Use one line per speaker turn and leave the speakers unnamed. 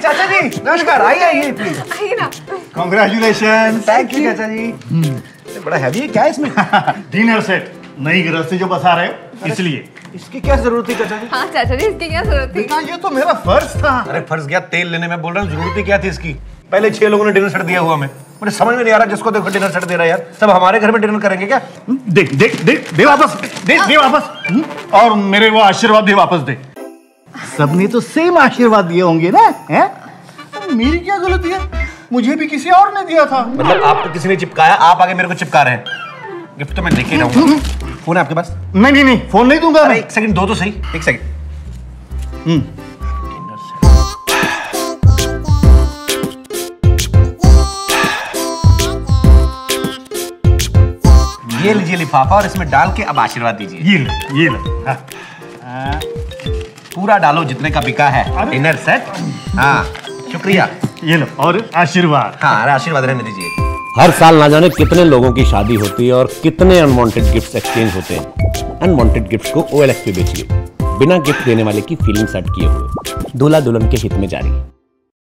चाचा जी नमस्कार, आइए आइए प्लीज।
आइए ना।
कॉन्ग्रेचुलेशन।
थैंक यू चाचा जी। बड़ा हैवी है क्या इसमें?
डिनर सेट, नई गृहस्थी जो बसा रहे हो इसलिए।
इसकी क्या जरूरत थी चाचा जी?
हाँ चाचा जी, इसकी क्या जरूरत थी?
बेटा ये तो मेरा फर्ज था।
अरे फर्ज गया तेल लेने में, बोल रहा हूँ जरूरत ही क्या थी इसकी? पहले 6 लोगों ने डिनर सेट दिया हुआ हमें, मुझे समझ में नहीं आ रहा जिसको देखो डिनर सेट दे रहा है यार। सब हमारे घर में डिनर करेंगे क्या?
दे दे दे दे वापस, दे वापस। और मेरे वो आशीर्वाद दे वापस दे। सबने तो सेम आशीर्वाद दिए होंगे ना, हैं? मेरी क्या गलती है? मुझे भी किसी और ने दिया था।
मतलब आपको किसी ने चिपकाया, आप आगे मेरे को चिपका रहे हैं। गिफ्ट तो मैं देके रहूंगा। फोन है आपके पास?
नहीं फोन नहीं दूंगा।
अरे एक सेकंड दो तो सही, एक सेकंड। ये लीजिए लिफाफा और इसमें डाल के अब आशीर्वाद दीजिए।
ये ले। हाँ।
पूरा डालो जितने का बिका है डिनर सेट। हाँ शुक्रिया।
ये लो और आशीर्वाद।
हाँ अरे आशीर्वाद रहने दीजिए।
हर साल ना जाने कितने लोगों की शादी होती है और कितने अनवांटेड गिफ्ट्स एक्सचेंज होते हैं। अनवांटेड गिफ्ट्स को OLX पे बेचिए, बिना गिफ्ट देने वाले की फीलिंग सेट किए हुए। दूल्हा दुल्हन के हित में जारी।